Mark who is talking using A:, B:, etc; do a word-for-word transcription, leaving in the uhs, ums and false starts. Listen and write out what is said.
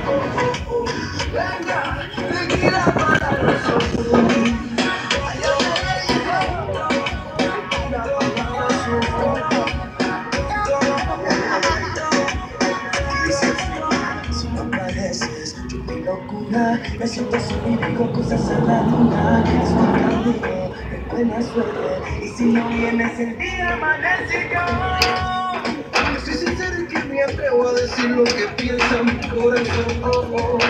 A: Venga, tequila para los ojos. Si no apareces, yo mi locura. Me siento solo y digo cosas a la luna. Estoy contigo, de buena suerte. Y si no vienes el día amanece yo. Yo soy sincero y que me atrevo a decir lo que piensa mi corazón. Oh, oh.